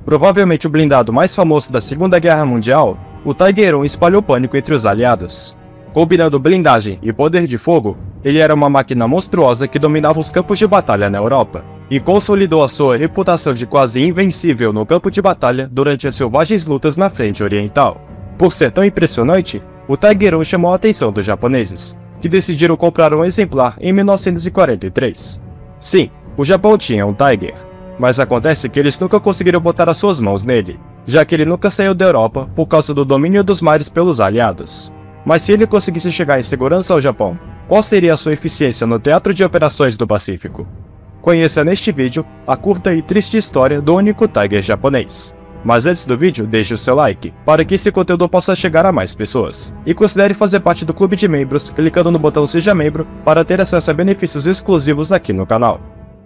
Provavelmente o blindado mais famoso da Segunda Guerra Mundial, o Tiger I espalhou pânico entre os aliados. Combinando blindagem e poder de fogo, ele era uma máquina monstruosa que dominava os campos de batalha na Europa, e consolidou a sua reputação de quase invencível no campo de batalha durante as selvagens lutas na frente oriental. Por ser tão impressionante, o Tiger I chamou a atenção dos japoneses, que decidiram comprar um exemplar em 1943. Sim, o Japão tinha um Tiger, mas acontece que eles nunca conseguiram botar as suas mãos nele, já que ele nunca saiu da Europa por causa do domínio dos mares pelos aliados. Mas se ele conseguisse chegar em segurança ao Japão, qual seria a sua eficiência no teatro de operações do Pacífico? Conheça neste vídeo a curta e triste história do único Tiger japonês. Mas antes do vídeo, deixe o seu like, para que esse conteúdo possa chegar a mais pessoas. E considere fazer parte do clube de membros, clicando no botão Seja Membro, para ter acesso a benefícios exclusivos aqui no canal.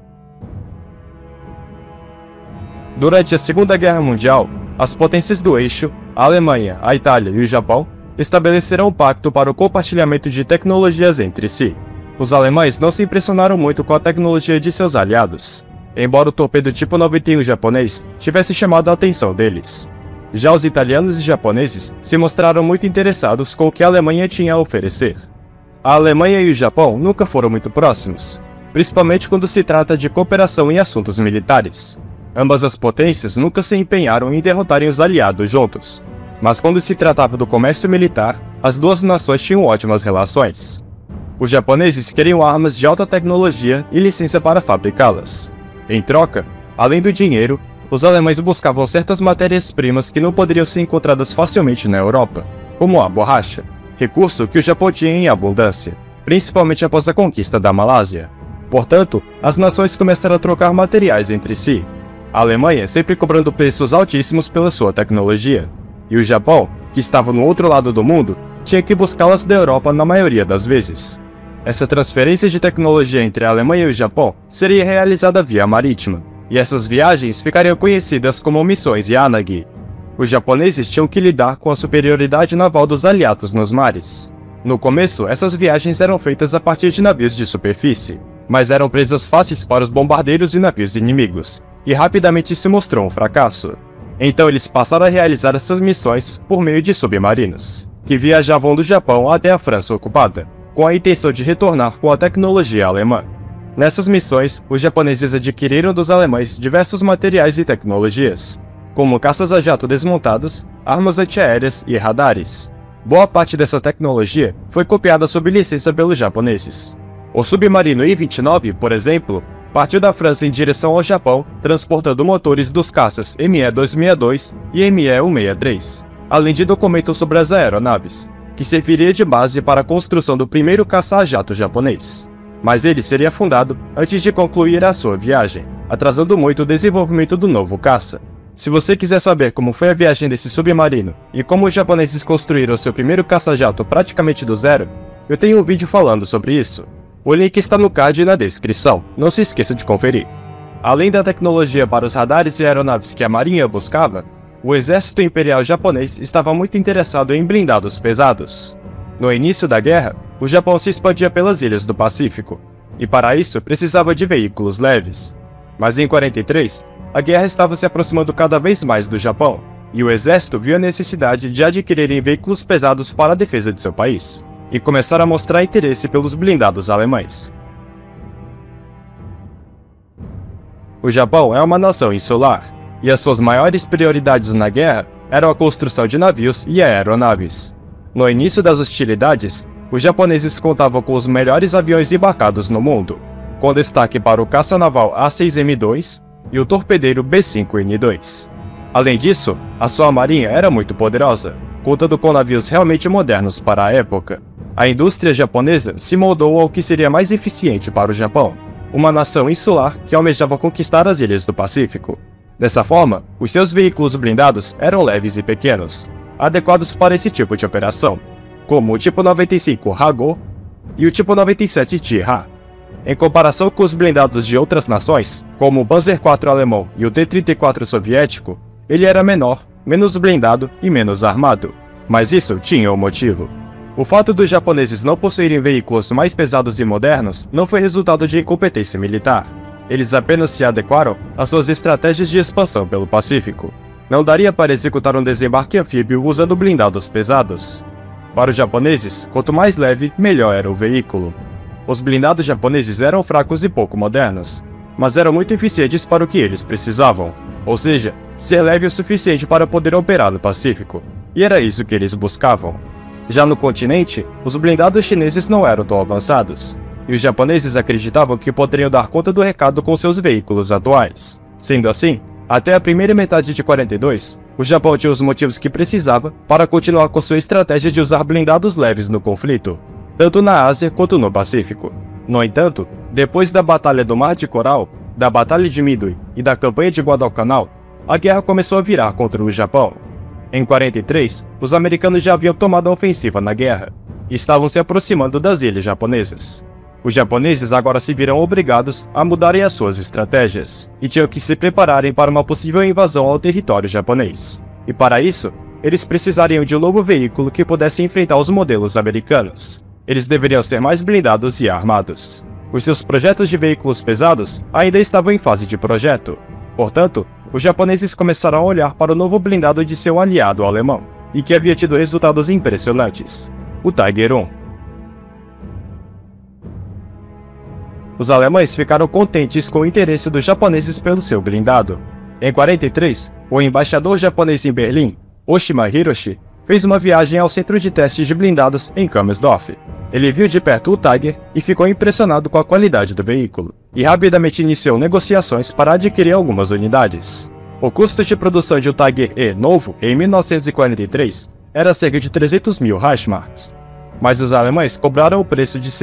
Durante a Segunda Guerra Mundial, as potências do eixo, a Alemanha, a Itália e o Japão, estabeleceram um pacto para o compartilhamento de tecnologias entre si. Os alemães não se impressionaram muito com a tecnologia de seus aliados, embora o torpedo tipo 91 japonês tivesse chamado a atenção deles. Já os italianos e japoneses se mostraram muito interessados com o que a Alemanha tinha a oferecer. A Alemanha e o Japão nunca foram muito próximos, principalmente quando se trata de cooperação em assuntos militares. Ambas as potências nunca se empenharam em derrotarem os aliados juntos, mas quando se tratava do comércio militar, as duas nações tinham ótimas relações. Os japoneses queriam armas de alta tecnologia e licença para fabricá-las. Em troca, além do dinheiro, os alemães buscavam certas matérias-primas que não poderiam ser encontradas facilmente na Europa, como a borracha, recurso que o Japão tinha em abundância, principalmente após a conquista da Malásia. Portanto, as nações começaram a trocar materiais entre si, a Alemanha sempre cobrando preços altíssimos pela sua tecnologia, e o Japão, que estava no outro lado do mundo, tinha que buscá-las da Europa na maioria das vezes. Essa transferência de tecnologia entre a Alemanha e o Japão seria realizada via marítima, e essas viagens ficariam conhecidas como missões Yanagi. Os japoneses tinham que lidar com a superioridade naval dos aliados nos mares. No começo, essas viagens eram feitas a partir de navios de superfície, mas eram presas fáceis para os bombardeiros e navios inimigos, e rapidamente se mostrou um fracasso. Então eles passaram a realizar essas missões por meio de submarinos, que viajavam do Japão até a França ocupada, com a intenção de retornar com a tecnologia alemã. Nessas missões, os japoneses adquiriram dos alemães diversos materiais e tecnologias, como caças a jato desmontados, armas antiaéreas e radares. Boa parte dessa tecnologia foi copiada sob licença pelos japoneses. O submarino I-29, por exemplo, partiu da França em direção ao Japão, transportando motores dos caças ME-262 e ME-163, além de documentos sobre as aeronaves, que serviria de base para a construção do primeiro caça-jato japonês. Mas ele seria fundado antes de concluir a sua viagem, atrasando muito o desenvolvimento do novo caça. Se você quiser saber como foi a viagem desse submarino e como os japoneses construíram seu primeiro caça-jato praticamente do zero, eu tenho um vídeo falando sobre isso. O link está no card e na descrição, não se esqueça de conferir. Além da tecnologia para os radares e aeronaves que a marinha buscava, o exército imperial japonês estava muito interessado em blindados pesados. No início da guerra, o Japão se expandia pelas ilhas do Pacífico, e para isso precisava de veículos leves. Mas em 43, a guerra estava se aproximando cada vez mais do Japão, e o exército viu a necessidade de adquirirem veículos pesados para a defesa de seu país, e começaram a mostrar interesse pelos blindados alemães. O Japão é uma nação insular, e as suas maiores prioridades na guerra eram a construção de navios e aeronaves. No início das hostilidades, os japoneses contavam com os melhores aviões embarcados no mundo, com destaque para o caça-naval A-6M2 e o torpedeiro B-5N2. Além disso, a sua marinha era muito poderosa, contando com navios realmente modernos para a época. A indústria japonesa se moldou ao que seria mais eficiente para o Japão, uma nação insular que almejava conquistar as ilhas do Pacífico. Dessa forma, os seus veículos blindados eram leves e pequenos, adequados para esse tipo de operação, como o tipo 95 Hago e o tipo 97 Chiha. Em comparação com os blindados de outras nações, como o Panzer IV alemão e o T-34 soviético, ele era menor, menos blindado e menos armado. Mas isso tinha um motivo. O fato dos japoneses não possuírem veículos mais pesados e modernos não foi resultado de incompetência militar. Eles apenas se adequaram às suas estratégias de expansão pelo Pacífico. Não daria para executar um desembarque anfíbio usando blindados pesados. Para os japoneses, quanto mais leve, melhor era o veículo. Os blindados japoneses eram fracos e pouco modernos, mas eram muito eficientes para o que eles precisavam, ou seja, ser leve o suficiente para poder operar no Pacífico, e era isso que eles buscavam. Já no continente, os blindados chineses não eram tão avançados, e os japoneses acreditavam que poderiam dar conta do recado com seus veículos atuais. Sendo assim, até a primeira metade de 42, o Japão tinha os motivos que precisava para continuar com sua estratégia de usar blindados leves no conflito, tanto na Ásia quanto no Pacífico. No entanto, depois da Batalha do Mar de Coral, da Batalha de Midway e da Campanha de Guadalcanal, a guerra começou a virar contra o Japão. Em 43, os americanos já haviam tomado a ofensiva na guerra, e estavam se aproximando das ilhas japonesas. Os japoneses agora se viram obrigados a mudarem as suas estratégias, e tinham que se prepararem para uma possível invasão ao território japonês. E para isso, eles precisariam de um novo veículo que pudesse enfrentar os modelos americanos. Eles deveriam ser mais blindados e armados. Os seus projetos de veículos pesados ainda estavam em fase de projeto. Portanto, os japoneses começaram a olhar para o novo blindado de seu aliado alemão, e que havia tido resultados impressionantes: o Tiger I. Os alemães ficaram contentes com o interesse dos japoneses pelo seu blindado. Em 43, o embaixador japonês em Berlim, Oshima Hiroshi, fez uma viagem ao centro de testes de blindados em Kammersdorf. Ele viu de perto o Tiger e ficou impressionado com a qualidade do veículo, e rapidamente iniciou negociações para adquirir algumas unidades. O custo de produção de um Tiger E novo em 1943 era cerca de 300 mil Reichsmarks, mas os alemães cobraram o preço de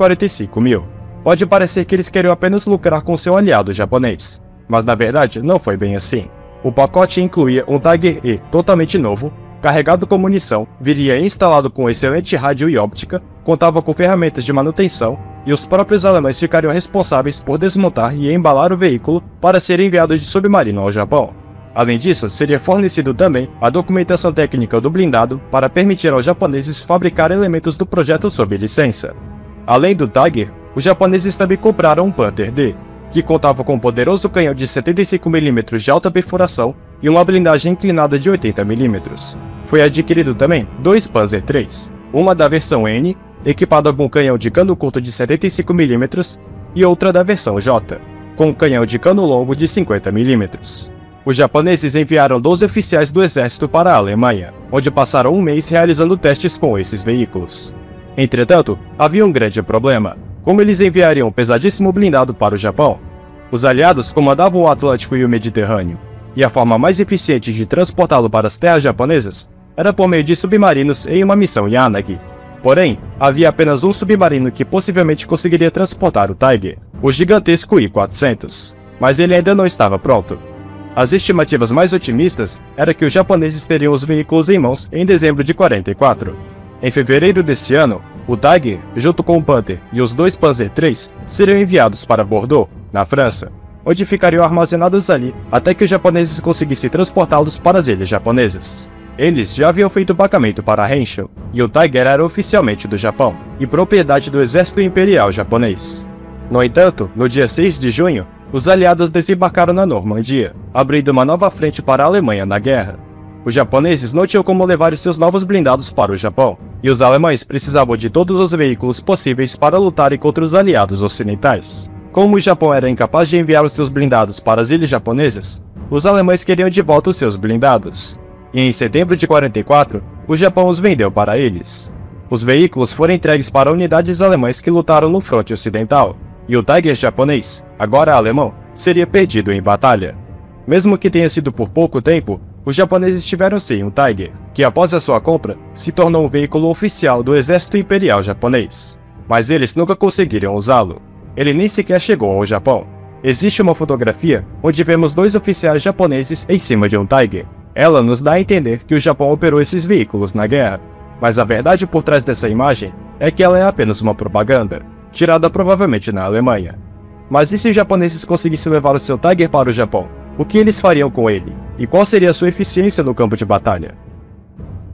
645 mil. Pode parecer que eles queriam apenas lucrar com seu aliado japonês, mas na verdade não foi bem assim. O pacote incluía um Tiger E totalmente novo, carregado com munição, viria instalado com excelente rádio e óptica, contava com ferramentas de manutenção, e os próprios alemães ficariam responsáveis por desmontar e embalar o veículo para ser enviado de submarino ao Japão. Além disso, seria fornecido também a documentação técnica do blindado para permitir aos japoneses fabricar elementos do projeto sob licença. Além do Tiger, os japoneses também compraram um Panther D, que contava com um poderoso canhão de 75 mm de alta perfuração e uma blindagem inclinada de 80 mm. Foi adquirido também dois Panzer III, uma da versão N, equipada com um canhão de cano curto de 75 mm, e outra da versão J, com um canhão de cano longo de 50 mm. Os japoneses enviaram 12 oficiais do exército para a Alemanha, onde passaram um mês realizando testes com esses veículos. Entretanto, havia um grande problema. Como eles enviariam um pesadíssimo blindado para o Japão? Os aliados comandavam o Atlântico e o Mediterrâneo, e a forma mais eficiente de transportá-lo para as terras japonesas era por meio de submarinos em uma missão Yanagi. Porém, havia apenas um submarino que possivelmente conseguiria transportar o Tiger, o gigantesco I-400, mas ele ainda não estava pronto. As estimativas mais otimistas era que os japoneses teriam os veículos em mãos em dezembro de 44. Em fevereiro desse ano, o Tiger, junto com o Panther e os dois Panzer III, seriam enviados para Bordeaux, na França, onde ficariam armazenados ali até que os japoneses conseguissem transportá-los para as ilhas japonesas. Eles já haviam feito pagamento para Henshin, e o Tiger era oficialmente do Japão, e propriedade do Exército Imperial Japonês. No entanto, no dia 6 de junho, os aliados desembarcaram na Normandia, abrindo uma nova frente para a Alemanha na guerra. Os japoneses não tinham como levar os seus novos blindados para o Japão, e os alemães precisavam de todos os veículos possíveis para lutarem contra os aliados ocidentais. Como o Japão era incapaz de enviar os seus blindados para as ilhas japonesas, os alemães queriam de volta os seus blindados. E em setembro de 44, o Japão os vendeu para eles. Os veículos foram entregues para unidades alemãs que lutaram no fronte ocidental, e o Tiger japonês, agora alemão, seria perdido em batalha. Mesmo que tenha sido por pouco tempo, os japoneses tiveram sim um Tiger, que após a sua compra, se tornou um veículo oficial do Exército Imperial Japonês. Mas eles nunca conseguiram usá-lo. Ele nem sequer chegou ao Japão. Existe uma fotografia onde vemos dois oficiais japoneses em cima de um Tiger. Ela nos dá a entender que o Japão operou esses veículos na guerra. Mas a verdade por trás dessa imagem é que ela é apenas uma propaganda, tirada provavelmente na Alemanha. Mas e se os japoneses conseguissem levar o seu Tiger para o Japão? O que eles fariam com ele? E qual seria a sua eficiência no campo de batalha?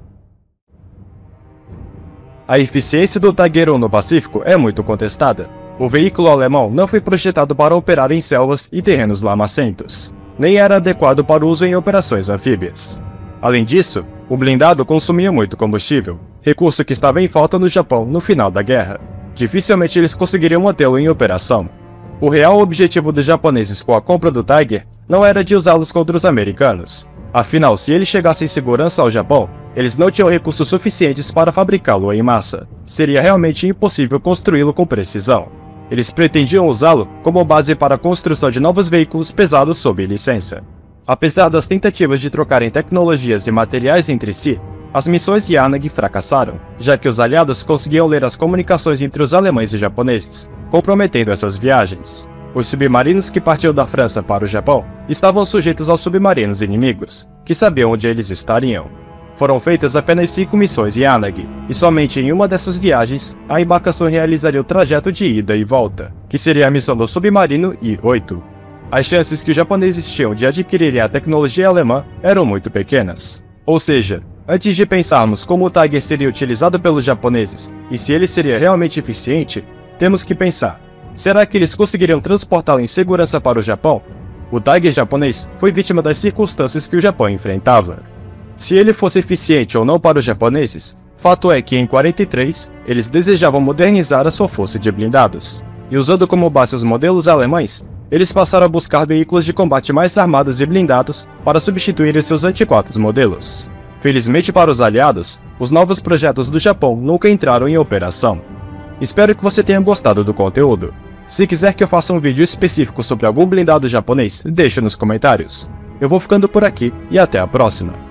A eficiência do Tiger I no Pacífico é muito contestada. O veículo alemão não foi projetado para operar em selvas e terrenos lamacentos, nem era adequado para uso em operações anfíbias. Além disso, o blindado consumia muito combustível, recurso que estava em falta no Japão no final da guerra. Dificilmente eles conseguiriam mantê-lo em operação. O real objetivo dos japoneses com a compra do Tiger não era de usá-los contra os americanos. Afinal, se ele chegasse em segurança ao Japão, eles não tinham recursos suficientes para fabricá-lo em massa. Seria realmente impossível construí-lo com precisão. Eles pretendiam usá-lo como base para a construção de novos veículos pesados sob licença. Apesar das tentativas de trocarem tecnologias e materiais entre si, as missões Yanagi fracassaram, já que os aliados conseguiam ler as comunicações entre os alemães e japoneses, comprometendo essas viagens. Os submarinos que partiam da França para o Japão estavam sujeitos aos submarinos inimigos, que sabiam onde eles estariam. Foram feitas apenas 5 missões Yanagi, e somente em uma dessas viagens, a embarcação realizaria o trajeto de ida e volta, que seria a missão do submarino I-8. As chances que os japoneses tinham de adquirirem a tecnologia alemã eram muito pequenas. Ou seja, antes de pensarmos como o Tiger seria utilizado pelos japoneses e se ele seria realmente eficiente, temos que pensar: será que eles conseguiriam transportá-lo em segurança para o Japão? O Tiger japonês foi vítima das circunstâncias que o Japão enfrentava. Se ele fosse eficiente ou não para os japoneses, fato é que em 43 eles desejavam modernizar a sua força de blindados. E usando como base os modelos alemães, eles passaram a buscar veículos de combate mais armados e blindados para substituir seus antiquados modelos. Felizmente para os aliados, os novos projetos do Japão nunca entraram em operação. Espero que você tenha gostado do conteúdo. Se quiser que eu faça um vídeo específico sobre algum blindado japonês, deixe nos comentários. Eu vou ficando por aqui e até a próxima.